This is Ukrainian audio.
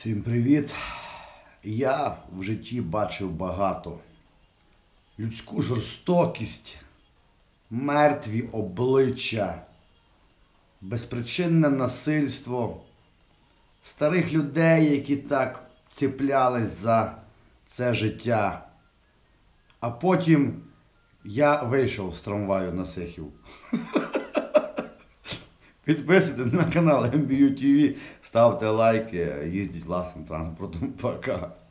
Всім привіт! Я в житті бачив багато. Людську жорстокість, мертві обличчя, безпричинне насильство, старих людей, які так цеплялись за це життя. А потім я вийшов з трамваю на Сихів. Підписуйтесь на канал MBU TV, ставте лайки, їздіть власним транспортом. Пока.